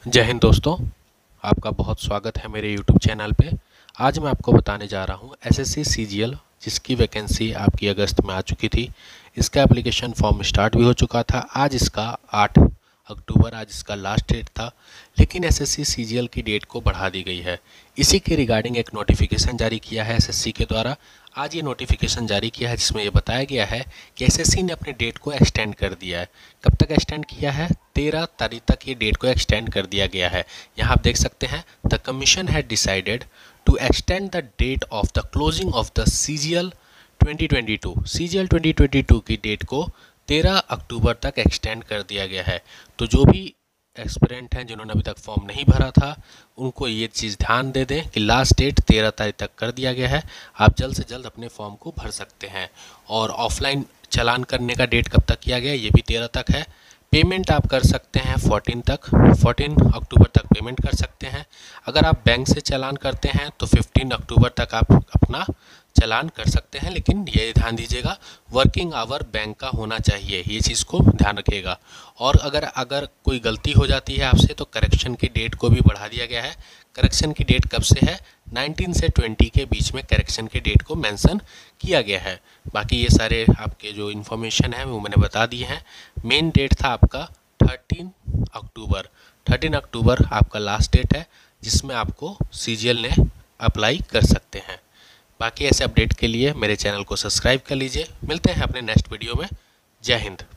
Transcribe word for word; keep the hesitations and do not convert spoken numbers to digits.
जय हिंद दोस्तों, आपका बहुत स्वागत है मेरे यूट्यूब चैनल पे। आज मैं आपको बताने जा रहा हूँ एसएससी सीजीएल, जिसकी वैकेंसी आपकी अगस्त में आ चुकी थी। इसका एप्लीकेशन फॉर्म स्टार्ट भी हो चुका था। आज इसका आठ अक्टूबर आज इसका लास्ट डेट था, लेकिन एसएससी सीजीएल की डेट को बढ़ा दी गई है। इसी के रिगार्डिंग एक नोटिफिकेशन जारी किया है एसएससी के द्वारा। आज ये नोटिफिकेशन जारी किया है जिसमें ये बताया गया है कि एसएससी ने अपनी डेट को एक्सटेंड कर दिया है। कब तक एक्सटेंड किया है? तेरह तारीख तक ये डेट को एक्सटेंड कर दिया गया है। यहाँ आप देख सकते हैं, the commission had decided to extend the date of the closing of the CGL twenty twenty two. CGL twenty twenty two की डेट को तेरह अक्टूबर तक एक्सटेंड कर दिया गया है। तो जो भी एस्पिरेंट हैं जिन्होंने अभी तक फॉर्म नहीं भरा था, उनको ये चीज़ ध्यान दे दें कि लास्ट डेट तेरह तारीख तक कर दिया गया है। आप जल्द से जल्द अपने फॉर्म को भर सकते हैं। और ऑफलाइन चालान करने का डेट कब तक किया गया है, ये भी तेरह तक है। पेमेंट आप कर सकते हैं चौदह तक, चौदह अक्टूबर तक पेमेंट कर सकते हैं। अगर आप बैंक से चालान करते हैं तो पंद्रह अक्टूबर तक आप अपना चालान कर सकते हैं, लेकिन ये ध्यान दीजिएगा वर्किंग आवर बैंक का होना चाहिए, ये चीज़ को ध्यान रखिएगा। और अगर अगर कोई गलती हो जाती है आपसे तो करेक्शन की डेट को भी बढ़ा दिया गया है। करेक्शन की डेट कब से है? उन्नीस से बीस के बीच में करेक्शन की डेट को मेंशन किया गया है। बाकी ये सारे आपके जो इन्फॉर्मेशन है वो मैंने बता दिए हैं। मेन डेट था आपका तेरह अक्टूबर। तेरह अक्टूबर आपका लास्ट डेट है जिसमें आपको सीजीएल ने अप्लाई कर सकते हैं। बाकी ऐसे अपडेट के लिए मेरे चैनल को सब्सक्राइब कर लीजिए। मिलते हैं अपने नेक्स्ट वीडियो में। जय हिंद।